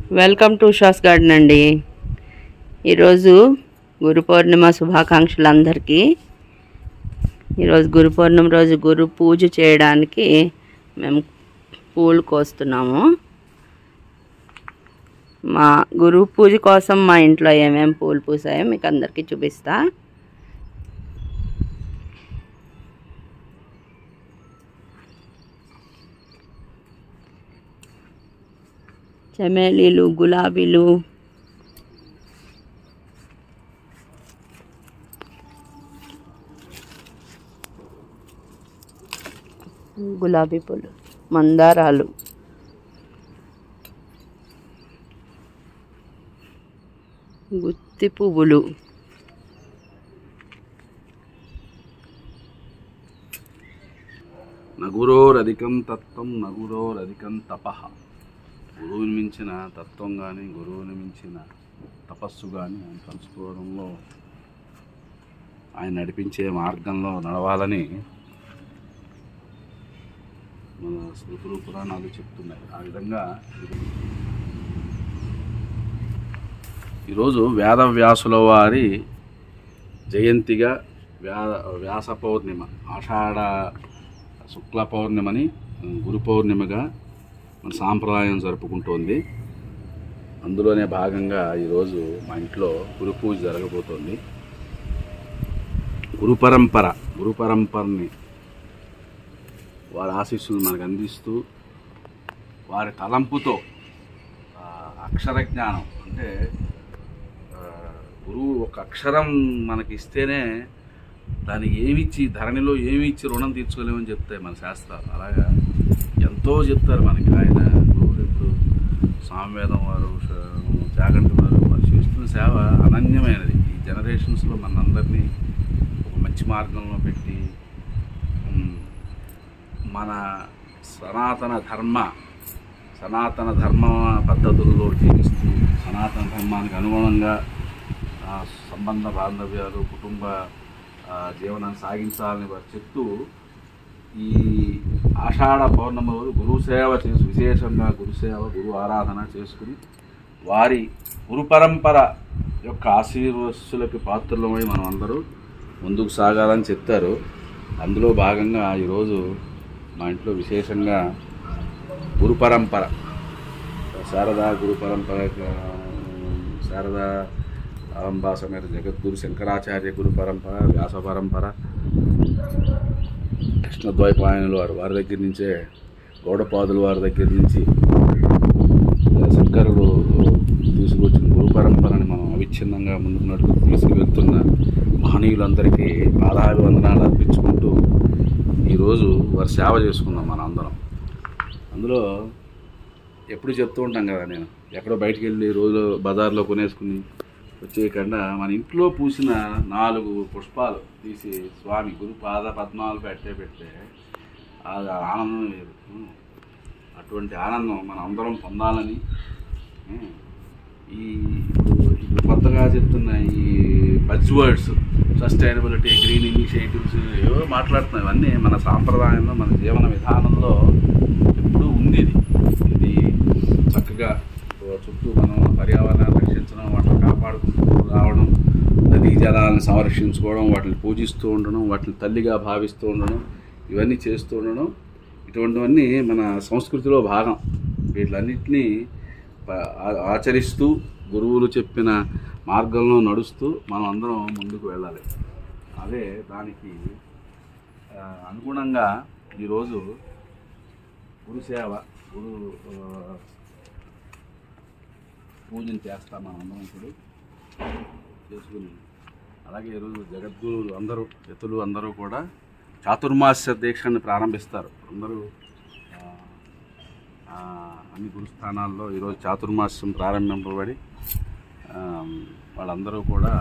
Welcome to Usha's garden అండి. ఈరోజు గురు పౌర్ణిమ శుభాకాంక్షలు అందరికీ. ఈరోజు గురు పౌర్ణిమ రోజు గురు పూజ చేయడానికి మేము పూలు కోస్తున్నాము. మా గురు పూజ కోసం మా ఇంట్లో ఏమేమి పూలు పూసాయో మీకు అందరికీ చూపిస్తా. చమేలీలు, గులాబీలు, గులాబీ పూలు, మందారాలు, గుత్తి పువ్వులు, నగురోరధికం తత్వం నగురోరధికం తపః. గురువుని మించిన తత్వం కానీ గురువుని మించిన తపస్సు కానీ ఆయన తెలుసుకోవడంలో, ఆయన నడిపించే మార్గంలో నడవాలని మన స్మృతులు పురాణాలు చెప్తున్నాయి. ఆ విధంగా ఈరోజు వేదవ్యాసుల వారి జయంతిగా వ్యాస పౌర్ణిమ, ఆషాఢ శుక్ల పౌర్ణిమని గురు పౌర్ణిమగా మన సాంప్రదాయం జరుపుకుంటోంది. అందులోనే భాగంగా ఈరోజు మా ఇంట్లో గురు పూజ జరగబోతోంది. గురు పరంపరని వారి ఆశీస్సులు మనకు అందిస్తూ, వారి తలంపుతో అక్షర జ్ఞానం అంటే గురువు ఒక అక్షరం మనకి ఇస్తేనే దానికి ఏమిచ్చి, ధరణిలో ఏమిచ్చి రుణం తీర్చుకోలేమని చెప్తాయి మన శాస్త్రాలు. అలాగా ఎంతో చెప్తారు మనకి. ఆయన గురువులు ఎప్పుడు సామవేదం వారు, జాగంటి వారు చేస్తున్న సేవ అనన్యమైనది. ఈ జనరేషన్స్లో మనందరినీ ఒక మంచి మార్గంలో పెట్టి మన సనాతన ధర్మ పద్ధతుల్లో జీవిస్తూ, సనాతన ధర్మానికి అనుగుణంగా సంబంధ బాంధవ్యాలు, కుటుంబ జీవనాన్ని సాగించాలని వారు చెప్తూ, ఈ ఆషాఢ పౌర్ణమి రోజు గురుసేవ చేసి, విశేషంగా గురుసేవ, గురు ఆరాధన చేసుకుని వారి గురు పరంపర యొక్క ఆశీర్వస్సులకి పాత్రలమై మనం అందరూ ముందుకు సాగాలని చెప్తారు. అందులో భాగంగా ఈరోజు మా ఇంట్లో విశేషంగా గురు పరంపర, శారదా గురు పరంపర, శారదా అలంబా సమేత జగద్గురు శంకరాచార్య గురు పరంపర, వ్యాస పరంపర, కృష్ణద్వైపాయనులు వారి దగ్గర నుంచే, గౌడపాదుల వారి దగ్గర నుంచి శంకరుడు తీసుకొచ్చిన గురు పరంపరని మనం అవిచ్ఛిన్నంగా ముందుకు నడుపు తీసుకువెళ్తున్న మహనీయులందరికీ పాదాభివందనాలు అర్పించుకుంటూ ఈరోజు వారి సేవ చేసుకున్నాం మన అందరం. అందులో ఎప్పుడు చెప్తూ ఉంటాం కదా, నేను ఎక్కడో బయటికి వెళ్ళి రోజు బజార్లో కొనేసుకుని వచ్చేయకుండా మన ఇంట్లో పూసిన 4 పుష్పాలు తీసి స్వామి గురు పాద పద్మాలు పెడితే అది ఆనందం వేరు. అటువంటి ఆనందం మనం అందరం పొందాలని ఇప్పుడు కొత్తగా చెప్తున్న ఈ buzz words, sustainability, green initiatives ఏవో మాట్లాడుతున్నాయి. ఇవన్నీ మన సాంప్రదాయంలో, మన జీవన విధానంలో ఎప్పుడూ ఉంది. ఇది చక్కగా చుట్టూ మనం పర్యావరణాన్ని రక్షించడం, వాటిని కాపాడుకుంటూ రావడం, నదీ జలాలను సంరక్షించుకోవడం, వాటిని పూజిస్తూ ఉండడం, వాటిని తల్లిగా భావిస్తూ ఉండడం, ఇవన్నీ చేస్తూ ఉండడం, ఇటువంటివన్నీ మన సంస్కృతిలో భాగం. వీటిలన్నింటినీ ఆచరిస్తూ, గురువులు చెప్పిన మార్గంలో నడుస్తూ మనం అందరం ముందుకు వెళ్ళాలి. అదే దానికి అనుగుణంగా ఈరోజు గురుసేవ, గురు పూజను చేస్తాం మనం అందరం ఇప్పుడు చేసుకుని. అలాగే ఈరోజు జగద్గురువులు అందరూ, యతులు అందరూ కూడా చాతుర్మాస్య దీక్షను ప్రారంభిస్తారు. అందరూ అన్ని గురుస్థానాల్లో ఈరోజు చాతుర్మాస్యం ప్రారంభింపబడి వాళ్ళందరూ కూడా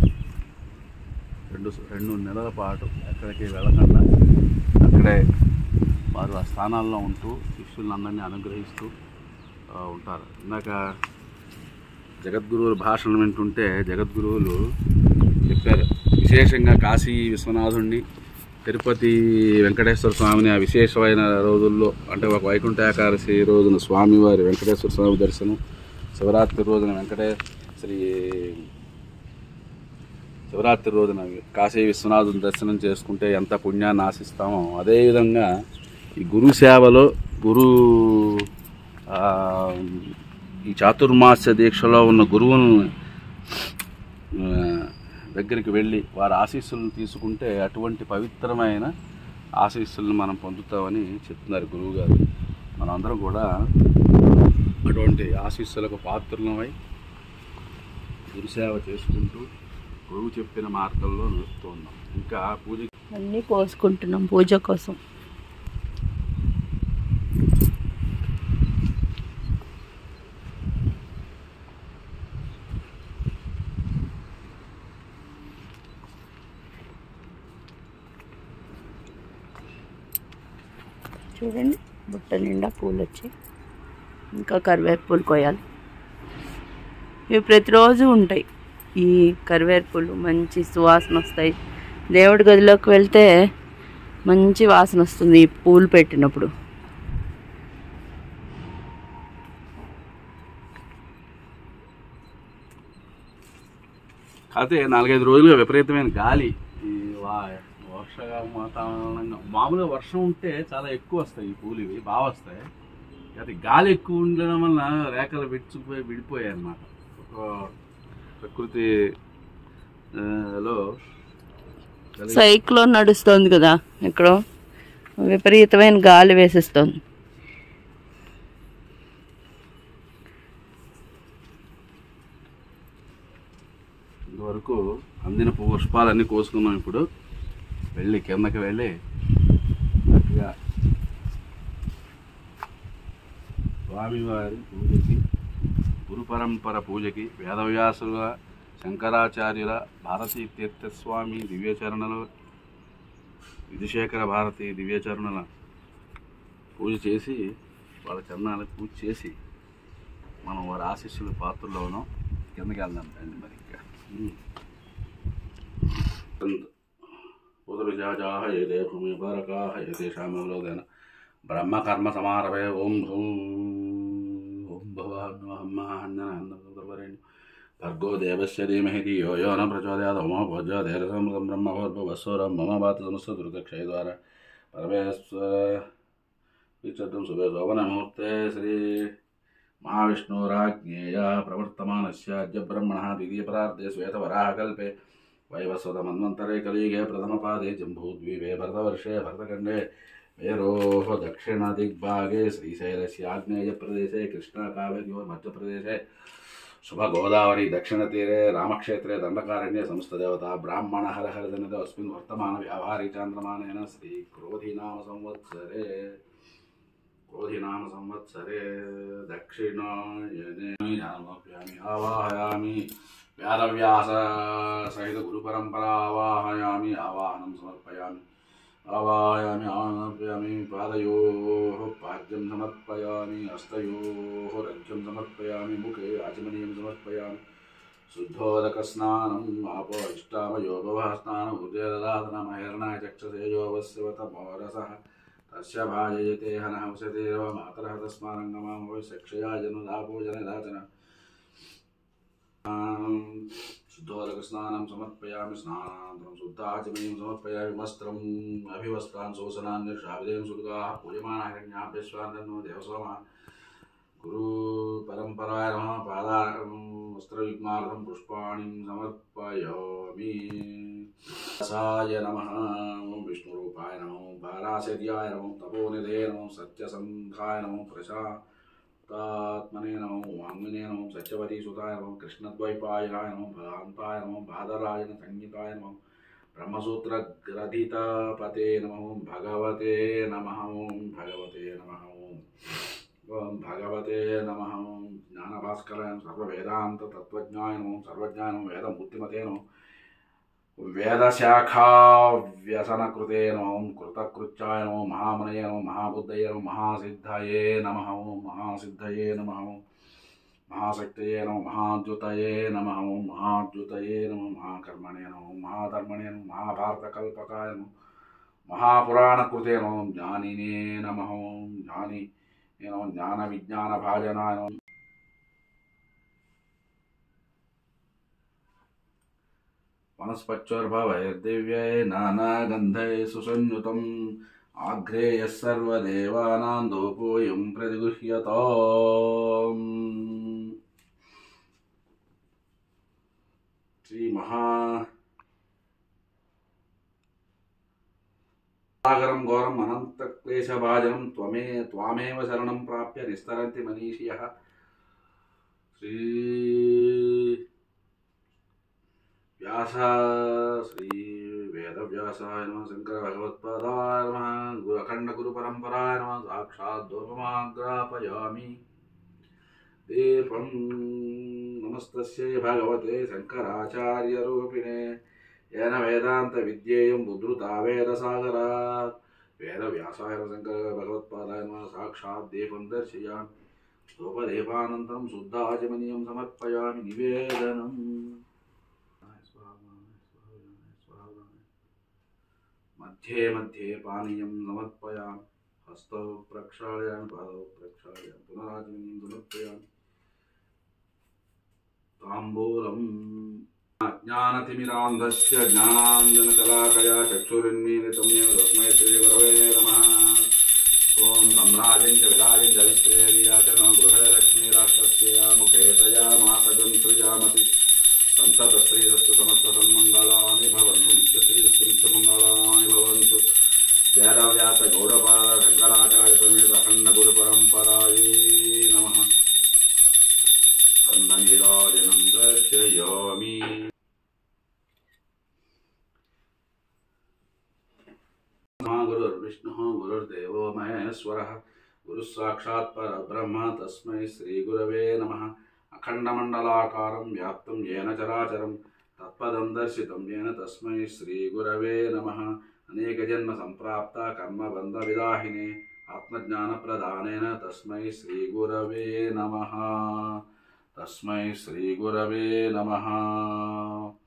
2 నెలల పాటు ఎక్కడికి వెళ్ళకుండా అక్కడే వారు ఆ స్థానాల్లో ఉంటూ శిష్యులందరినీ అనుగ్రహిస్తూ ఉంటారు. ఇందాక జగద్గురువుల భాషను వింటుంటే జగద్గురువులు చెప్పారు, విశేషంగా కాశీ విశ్వనాథుడిని, తిరుపతి వెంకటేశ్వర స్వామిని ఆ విశేషమైన రోజుల్లో అంటే ఒక వైకుంఠ ఏకాదశి రోజున స్వామివారి వెంకటేశ్వర స్వామి దర్శనం, శివరాత్రి రోజున శివరాత్రి రోజున కాశీ విశ్వనాథుని దర్శనం చేసుకుంటే ఎంత పుణ్యాన్ని ఆశిస్తామో, అదేవిధంగా ఈ గురు సేవలో ఈ చాతుర్మాస్య దీక్షలో ఉన్న గురువులను దగ్గరికి వెళ్ళి వారి ఆశీస్సులను తీసుకుంటే అటువంటి పవిత్రమైన ఆశీస్సులను మనం పొందుతామని చెప్తున్నారు గురువుగారు. మనందరం కూడా అటువంటి ఆశీస్సులకు పాత్రలమై గురుసేవ చేసుకుంటూ గురువు చెప్పిన మార్గంలో నడుస్తూ ఉన్నాం. ఇంకా పూజ అన్నీ కోసుకుంటున్నాం పూజ కోసం. చూడండి, బుట్ట నిండా పూలు వచ్చి ఇంకా కరివేపు పూలు కోయాలి. ఇవి ప్రతిరోజు ఉంటాయి. ఈ కరివేపు పూలు మంచి సువాసన వస్తాయి. దేవుడి గదిలోకి వెళ్తే మంచి వాసన వస్తుంది ఈ పూలు పెట్టినప్పుడు. కాకపోతే 4-5 రోజులుగా విపరీతమైన గాలి, ఈ వర్ష వాతావరణంగా, మామూలుగా వర్షం ఉంటే చాలా ఎక్కువ వస్తాయి ఈ పూలు, ఇవి బాగా వస్తాయి. అది గాలి ఎక్కువ ఉండడం వల్ల రేఖలు విడిపోయాయి అన్నమాట. ప్రకృతిలో సైక్లోన్ నడుస్తుంది కదా, ఎక్కడో విపరీతమైన గాలి వేసేస్తుంది. ఇంతవరకు అందిన పుష్పాలన్నీ కోసుకున్నాం. ఇప్పుడు వెళ్ళి కిందకి వెళ్ళి చక్కగా స్వామివారి పూజకి, గురు పరంపర పూజకి, వేదవ్యాసుల, శంకరాచార్యుల, భారతీ తీర్థస్వామి దివ్యచరణలు, విధుశేఖర భారతి దివ్యచరణల పూజ చేసి, వాళ్ళ చరణాలకు పూజ చేసి మనం వారి ఆశీస్సుల పాత్రలో ఉన్నాం. కిందకి వెళ్దాం రండి. మరి ఇంకా ఉదవిజాజాహ ఏదే భూమి భారకాహ ఏదేశామలోదన బ్రహ్మకర్మ సమారభే ఓం భవాన్వహమ్మహన్యనందవరేణ్యం భర్గో దేవస్య ధీమహి ధియో యో న ప్రచోదయాత్ ఓమో భోజ్యోతిరసం బ్రహ్మభోర్భువస్సురం మమ బాత సమస్త దుర్గక్షయద్వార పరమేశ్వర విచర్దం శుభే శోభనముహూర్తే శ్రీ महाविष्णुराज्ञेय प्रवर्तमानस्य अद्य ब्रह्मणः द्वितीयपरार्धे श्वेतवराहकल्पे वैवस्वतमन्वन्तरे कलियुगे प्रथमपादे जम्बूद्वीपे भरतवर्षे भरतखण्डे मेरोः दक्षिणदिग्भागे श्रीशैलस्य आग्नेयप्रदेशे कृष्णाकावेर्योः मध्यप्रदेशे शुभगोदावरी दक्षिणतीरे रामक्षेत्रे दण्डकारण्ये समस्तदेवता ब्राह्मण हरहरजनतो अस्मिन् वर्तमानव्यावहारिक चान्द्रमानेन श्रीक्रोधिनाम संवत्सरे दक्षिणायने आवाहयामि व्यासव्यास सहित गुरुपरंपरा आवाहयामि आवाहनं समर्पयामि आवाहयामि पादयोः पाद्यं समर्पयामि हस्तयोः रज्जुं समर्पयामि मुखे आचमनीयं समर्पयामि शुद्धोदकस्नानम् आपोष्टामयोगवः स्नानम् उदयदातनमहरणाय चक्षसे योगस्यवतमोरसः तस्य भाजयते हनः उशतेरव मातरः तस्मारङ्गमां वै सक्षया जनुदाभोजनदाचन शुद्धोदकस्नानं समर्पयामि स्नानानन्तरं शुद्धाचमनीं समर्पयामि वस्त्रम् अभिवस्त्रान् शोषणान्यशाविदेन सुर्गाः पूजमानः हिरण्याभ्यश्वान्नो देवसोमः गुरुपरम्पराय नमः पादावस्त्रयुग्मार्थं पुष्पाणिं समर्पयामि साय नमः ओं विष्णुरूपाय नमः पाराशर्याय नमः तपोनिधे नमः सत्यसन्धाय नमः प्रशान्तात्मने नमः वाङ्मने नमः सत्यवतीसुताय नमः कृष्णद्वैपायनाय नमः भान्ताय नमः बादरायण संहिताय नमः ब्रह्मसूत्रग्रथितपते नमः भगवते नमः ओं भगवते नमः ओं भगवते नमः ओं ज्ञानभास्कराय सर्ववेदान्त तत्त्वज्ञाय नमः सर्वज्ञाय नमः वेदमूर्तिमते नमः वेदशाखाव्यसनकृते नमः कृतकृत्याय नमः महामनये नमः महाबुद्धये नमः महासिद्धये नमः महासिद्धये नमः महाशक्तये नमः महाद्युतये नमः महाद्युतये नमः महाकर्मणे नमः महाधर्मणे नमः महाभारतकल्पकाय नमः महापुराणकृते नमः ज्ञानिने नमः ज्ञानी ज्ञानविज्ञानभाजनाय नमः वनस्पत्योर्भवैर्दिव्यै नानागन्धैः सुसंयुतम् आघ्रेयः सर्वदेवानां धूपोऽयं प्रतिगृह्यताम्। सागरं घोरम् अनन्तक्लेशभाजनं त्वामेव शरणं प्राप्य निस्तरन्ति मनीषियः। श्री वेदव्यासाय नमः। शंकर भगवत्पादाय नमः। अखंड गुरु परंपराय नमः। साक्षात् धूपमाग्रापयामि दीपं नमस्तस्यै भगवते शंकराचार्य रूपिणे येन वेदांत विद्येयं बुद्धृता वेदसागरात्। वेदव्यासाय नमः। शंकर भगवत्पादाय नमः। साक्षात् दीपं दर्शयामि धूपदीपानन्तरं शुद्धाचमनीयं समर्पयामि निवेदनम्। मध्ये मध्ये पानीयं समर्पयामि हस्तौ प्रक्षालयामि पादौ प्रक्षालयामि पुनराचमनीयं समर्पयामि ताम्बूलम्। ज्ञानतिमिरान्धस्य ज्ञानाञ्जनशलाकया चक्षुरुन्मीलितं येन तस्मै श्रीगुरवे नमः। ॐ सम्राजं च विराजं च विश्रेर्याचनं गृहे लक्ष्मीराष्ट्रस्य मुखे तया मासजन्तृजामति संसदश्रीरस्तु समस्तसन्मङ्गलानि भवन्तु नित्यश्रीरस्तु नित्यमङ्गलानि भवन्तु। व्यास गौडपाद शंकराचार्य समेत अखंड गुरु परंपरायै नमः। स्कंदनीराजनं दर्शयामि। गुरुर्विष्णुः गुरुर्देवो महेश्वरः गुरुः साक्षात् परब्रह्म तस्मै श्रीगुरवे नमः। अखंडमंडलाकारं व्याप्तं येन चराचरं तत्पदं दर्शितं येन तस्मै श्रीगुरवे नमः। अनेकजन्म संप्राप्ता कर्मबन्धविदाहिने आत्मज्ञानप्रदानेन तस्मै श्रीगुरवे नमः। तस्मै श्रीगुरवे नमः।